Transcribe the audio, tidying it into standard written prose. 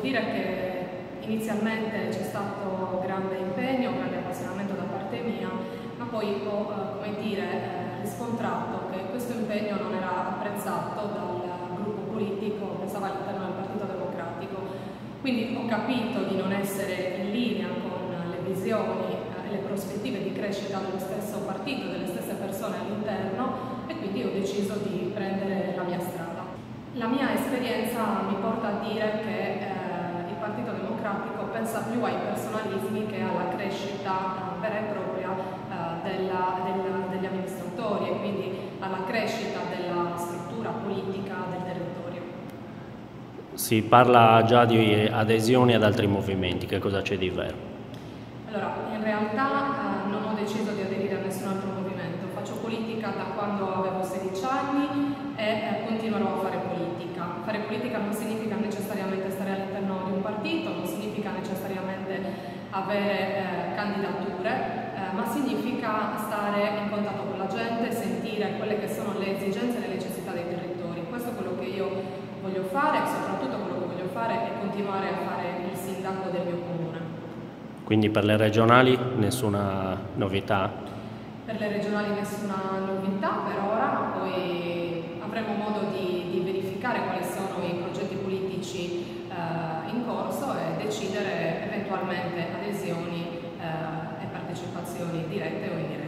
dire che inizialmente c'è stato grande impegno, grande appassionamento da parte mia, ma poi ho riscontrato che questo impegno non era apprezzato dal gruppo politico che stava all'interno del Partito Democratico. Quindi ho capito di non essere in linea con le visioni e le prospettive di crescita dello stesso partito, delle stesse persone all'interno, e quindi ho deciso di prendere la mia strada. La mia esperienza mi porta a dire che il Partito Democratico pensa più ai personalismi che alla crescita vera e propria degli amministratori e quindi alla crescita della struttura politica del territorio. Si parla già di adesioni ad altri movimenti, che cosa c'è di vero? Allora, in realtà non ho deciso di aderire a nessun altro movimento, faccio politica da quando avevo 16 anni e continuerò a fare politica. Fare politica non significa necessariamente stare all'interno di un partito, non significa necessariamente avere candidature, ma significa stare in contatto con la gente, sentire quelle che sono le esigenze e le necessità dei territori. Questo è quello che io voglio fare e soprattutto quello che voglio fare è continuare a fare il sindaco del mio comune. Quindi per le regionali nessuna novità? Per le regionali nessuna novità per ora, poi avremo modo di verificare quali sono i progetti politici in corso e decidere eventualmente adesioni e partecipazioni dirette o indirette.